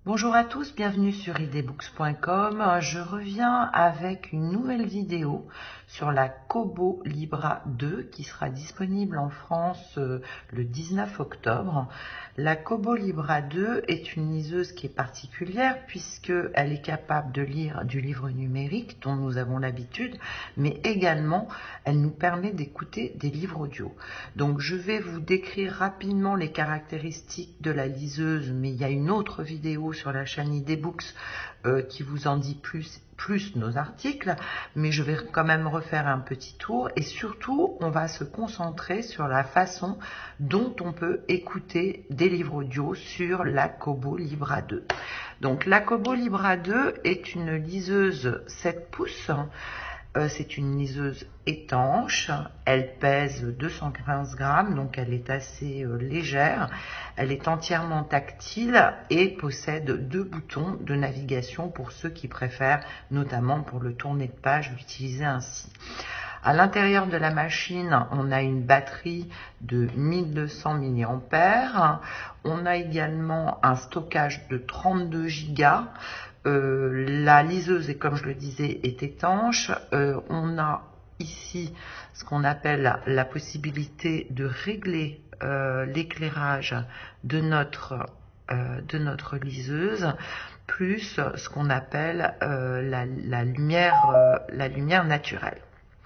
Bonjour à tous, bienvenue sur idbooks.com. Je reviens avec une nouvelle vidéo sur la Kobo Libra 2 qui sera disponible en France le 19 octobre. La Kobo Libra 2 est une liseuse qui est particulière puisqu'elle est capable de lire du livre numérique dont nous avons l'habitude, mais également elle nous permet d'écouter des livres audio. Donc je vais vous décrire rapidement les caractéristiques de la liseuse, mais il y a une autre vidéo sur la chaîne idbooks qui vous en dit plus nos articles, mais je vais quand même refaire un petit tour et surtout on va se concentrer sur la façon dont on peut écouter des livres audio sur la Kobo Libra 2. Donc la Kobo Libra 2 est une liseuse 7 pouces. C'est une liseuse étanche, elle pèse 215 grammes, donc elle est assez légère. Elle est entièrement tactile et possède 2 boutons de navigation pour ceux qui préfèrent, notamment pour le tourner de page, l'utiliser ainsi. À l'intérieur de la machine, on a une batterie de 1200 mAh. On a également un stockage de 32 Go. La liseuse, comme je le disais, est étanche. On a ici ce qu'on appelle la possibilité de régler l'éclairage de notre liseuse, plus ce qu'on appelle la lumière naturelle.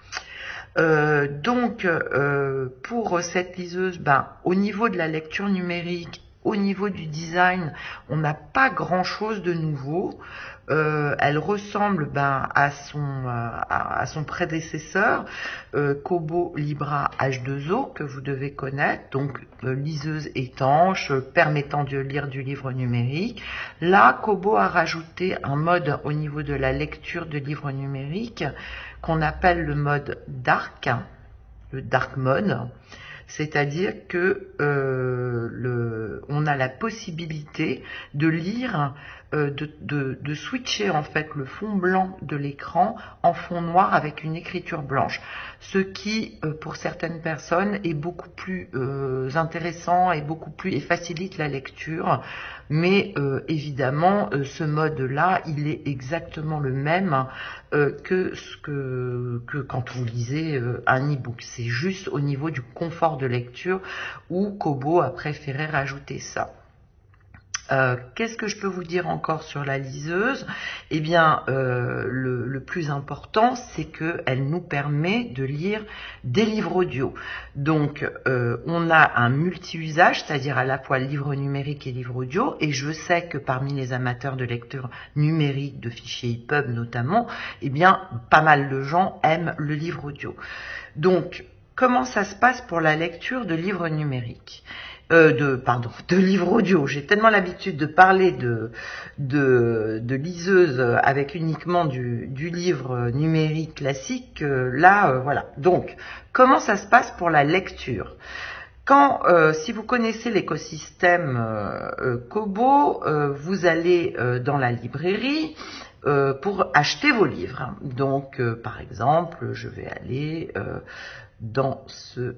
Pour cette liseuse, au niveau de la lecture numérique, au niveau du design, on n'a pas grand chose de nouveau. Elle ressemble à son prédécesseur, Kobo Libra H2O, que vous devez connaître, donc liseuse étanche permettant de lire du livre numérique. Là, Kobo a rajouté un mode au niveau de la lecture de livres numériques qu'on appelle le mode dark, le dark mode. C'est-à-dire que on a la possibilité de lire, de switcher en fait le fond blanc de l'écran en fond noir avec une écriture blanche, ce qui pour certaines personnes est beaucoup plus intéressant et facilite la lecture. Mais évidemment, ce mode-là, il est exactement le même que quand vous lisez un e-book. C'est juste au niveau du confort de lecture où Kobo a préféré rajouter ça. Qu'est-ce que je peux vous dire encore sur la liseuse? Eh bien, le plus important, c'est qu'elle nous permet de lire des livres audio. Donc, on a un multi-usage, c'est-à-dire à la fois livre numérique et livre audio. Et je sais que parmi les amateurs de lecture numérique, de fichiers EPUB notamment, eh bien, pas mal de gens aiment le livre audio. Donc, comment ça se passe pour la lecture de livres numériques? De livres audio. J'ai tellement l'habitude de parler de liseuse avec uniquement du livre numérique classique que là, voilà. Donc, comment ça se passe pour la lecture? Si vous connaissez l'écosystème Kobo, vous allez dans la librairie pour acheter vos livres. Donc, par exemple, je vais aller dans ce...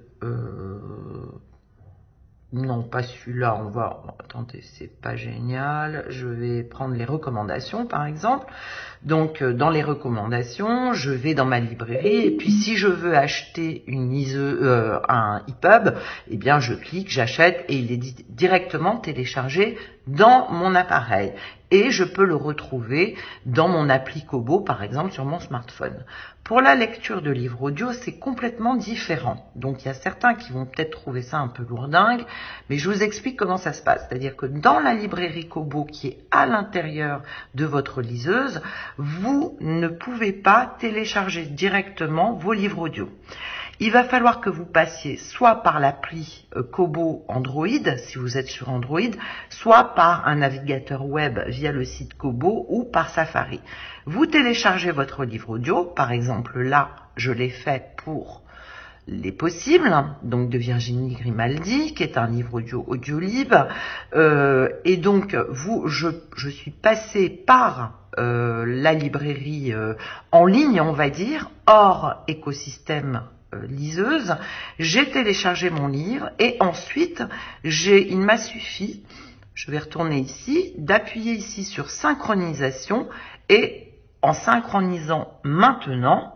non, pas celui-là, attendez, c'est pas génial. Je vais prendre les recommandations, par exemple. Donc, dans les recommandations, je vais dans ma librairie, et puis si je veux acheter un EPUB, eh bien, je clique, j'achète, et il est directement téléchargé dans mon appareil. Et je peux le retrouver dans mon appli Kobo, par exemple, sur mon smartphone. Pour la lecture de livres audio, c'est complètement différent. Donc, il y a certains qui vont peut-être trouver ça un peu lourdingue, mais je vous explique comment ça se passe. C'est-à-dire que dans la librairie Kobo, qui est à l'intérieur de votre liseuse, vous ne pouvez pas télécharger directement vos livres audio. Il va falloir que vous passiez soit par l'appli Kobo Android, si vous êtes sur Android, soit par un navigateur web via le site Kobo ou par Safari. Vous téléchargez votre livre audio, par exemple là, je l'ai fait pour Les Possibles, donc de Virginie Grimaldi, qui est un livre audiolib, et donc je suis passée par la librairie en ligne, on va dire, hors écosystème liseuse. J'ai téléchargé mon livre et ensuite il m'a suffi je vais retourner ici, d'appuyer ici sur synchronisation et en synchronisant maintenant,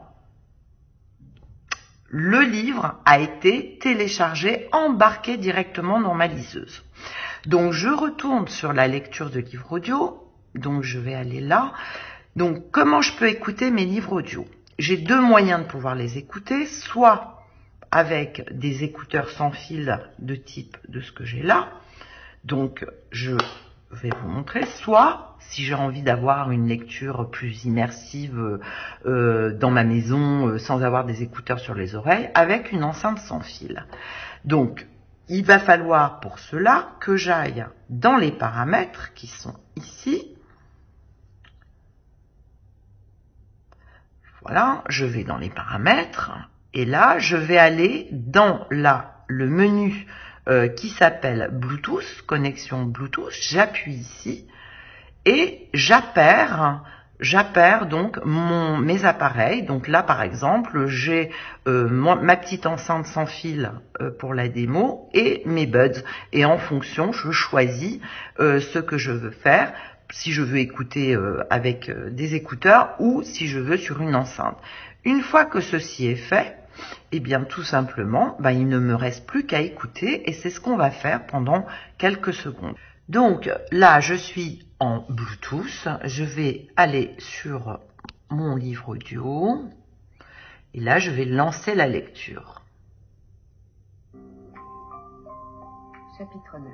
le livre a été téléchargé, embarqué directement dans ma liseuse. Donc je retourne sur la lecture de livre audio, donc je vais aller là. Donc comment je peux écouter mes livres audio? J'ai deux moyens de pouvoir les écouter, soit avec des écouteurs sans fil de type de ce que j'ai là, donc je vais vous montrer, soit si j'ai envie d'avoir une lecture plus immersive dans ma maison sans avoir des écouteurs sur les oreilles, avec une enceinte sans fil. Donc il va falloir pour cela que j'aille dans les paramètres qui sont ici. Voilà, je vais dans les paramètres et là je vais aller dans le menu qui s'appelle Bluetooth, connexion Bluetooth. J'appuie ici et j'appaire donc mes appareils. Donc là par exemple j'ai ma petite enceinte sans fil pour la démo et mes buds. Et en fonction je choisis ce que je veux faire, si je veux écouter avec des écouteurs ou si je veux sur une enceinte. Une fois que ceci est fait, eh bien tout simplement, il ne me reste plus qu'à écouter et c'est ce qu'on va faire pendant quelques secondes. Donc là, je suis en Bluetooth, je vais aller sur mon livre audio et là, je vais lancer la lecture. Chapitre 9.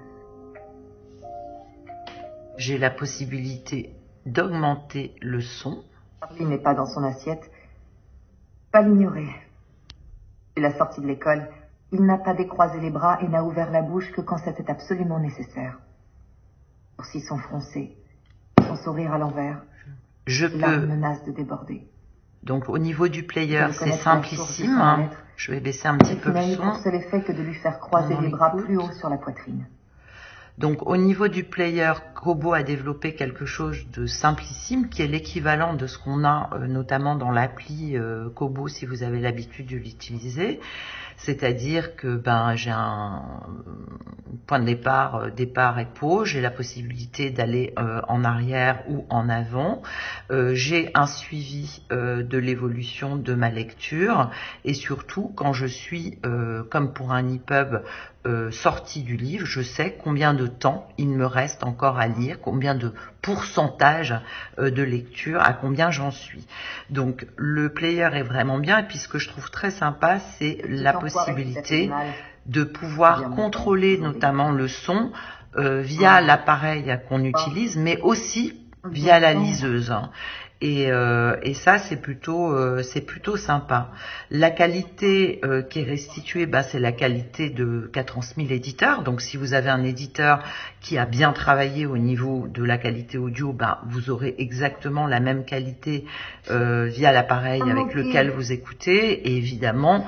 J'ai la possibilité d'augmenter le son. Il n'est pas dans son assiette. Pas l'ignorer. Il a sorti de l'école. Il n'a pas décroisé les bras et n'a ouvert la bouche que quand c'était absolument nécessaire. Les sourcils sont froncés. Son sourire à l'envers. Je La peux... menace de déborder. Donc au niveau du player, c'est simplissime. Je vais baisser un petit peu le son. Pour seul effet que de lui faire croiser les bras plus haut sur la poitrine. Donc au niveau du player, Kobo a développé quelque chose de simplissime qui est l'équivalent de ce qu'on a notamment dans l'appli Kobo si vous avez l'habitude de l'utiliser. C'est-à-dire que j'ai un point de départ, départ et pause, j'ai la possibilité d'aller en arrière ou en avant, j'ai un suivi de l'évolution de ma lecture et surtout quand je suis, comme pour un EPUB, sortie du livre, je sais combien de temps il me reste encore à lire, combien de pourcentage de lecture, à combien j'en suis. Donc le player est vraiment bien et puis ce que je trouve très sympa, c'est la possibilité de pouvoir contrôler notamment le son via l'appareil qu'on utilise, mais aussi via la liseuse. Et ça c'est plutôt sympa. La qualité qui est restituée, c'est la qualité qu'a transmis l'éditeur. Donc si vous avez un éditeur qui a bien travaillé au niveau de la qualité audio, vous aurez exactement la même qualité via l'appareil avec lequel vous écoutez et évidemment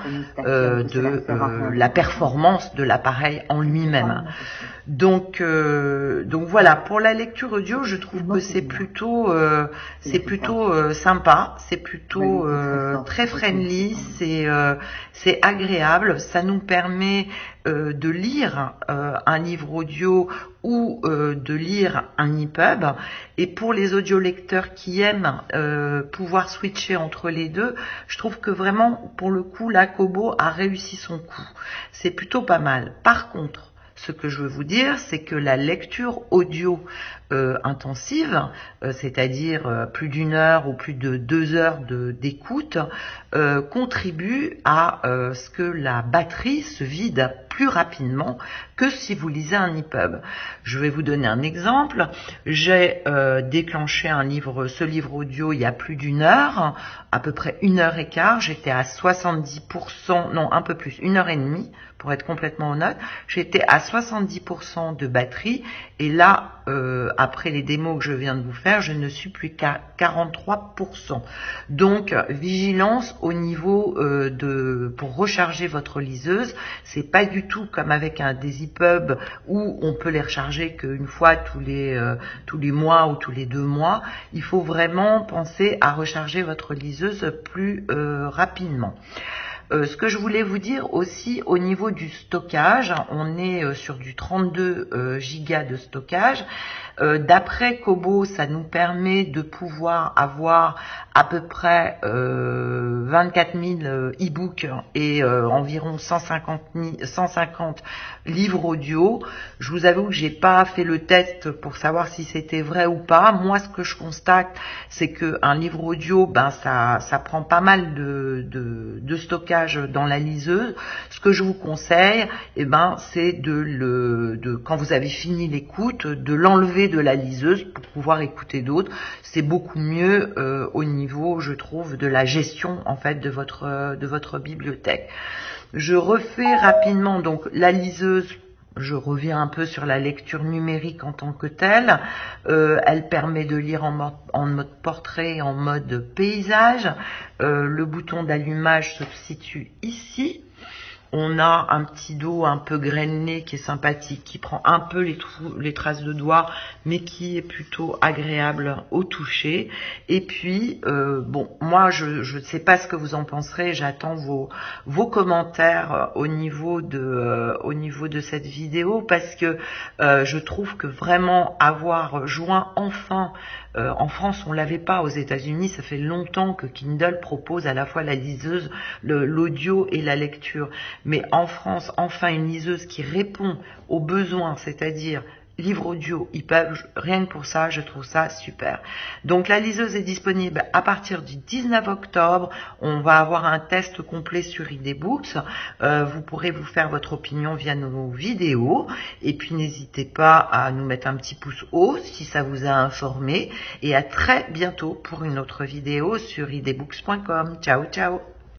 de la performance de l'appareil en lui-même. Donc voilà, pour la lecture audio, je trouve que c'est plutôt sympa, c'est plutôt très friendly, c'est agréable, ça nous permet de lire un livre audio ou de lire un EPUB. Et pour les audiolecteurs qui aiment pouvoir switcher entre les deux, je trouve que vraiment, pour le coup, la Kobo a réussi son coup. C'est plutôt pas mal. Par contre, ce que je veux vous dire, c'est que la lecture audio intensive, c'est-à-dire plus d'1 heure ou plus de 2 heures d'écoute, contribue à ce que la batterie se vide plus rapidement que si vous lisez un EPUB. Je vais vous donner un exemple. J'ai déclenché ce livre audio il y a plus d'1 heure, à peu près 1 heure et quart. J'étais à 70%, non un peu plus, 1 heure et demie pour être complètement honnête. J'étais à 70% de batterie et là, après les démos que je viens de vous faire, je ne suis plus qu'à 43%. Donc, vigilance au niveau pour recharger votre liseuse. C'est pas du tout comme avec des EPUB où on peut les recharger qu'une fois tous les mois ou tous les 2 mois. Il faut vraiment penser à recharger votre liseuse plus rapidement. Ce que je voulais vous dire aussi au niveau du stockage, on est sur du 32 gigas de stockage. D'après Kobo, ça nous permet de pouvoir avoir à peu près 24 000 e-books et environ 150 livres audio. Je vous avoue que j'ai pas fait le test pour savoir si c'était vrai ou pas. Moi, ce que je constate, c'est que un livre audio, ben ça prend pas mal de stockage dans la liseuse. Ce que je vous conseille, c'est quand vous avez fini l'écoute, de l'enlever de la liseuse pour pouvoir écouter d'autres. C'est beaucoup mieux au niveau, je trouve, de la gestion en fait de votre bibliothèque. Je refais rapidement donc la liseuse. Je reviens un peu sur la lecture numérique en tant que telle. Elle permet de lire en mode portrait, en mode paysage. Le bouton d'allumage se situe ici. On a un petit dos un peu grainné qui est sympathique, qui prend un peu les traces de doigts, mais qui est plutôt agréable au toucher. Et puis, moi, je ne sais pas ce que vous en penserez. J'attends vos commentaires au niveau de cette vidéo, parce que je trouve que vraiment avoir joint enfin, en France, on l'avait pas. Aux États-Unis, ça fait longtemps que Kindle propose à la fois la liseuse, l'audio et la lecture. Mais en France, enfin une liseuse qui répond aux besoins, c'est-à-dire livre audio, rien que pour ça, je trouve ça super. Donc la liseuse est disponible à partir du 19 octobre. On va avoir un test complet sur eBooks. Vous pourrez vous faire votre opinion via nos vidéos. Et puis n'hésitez pas à nous mettre un petit pouce haut si ça vous a informé. Et à très bientôt pour une autre vidéo sur idbooks.com. Ciao, ciao.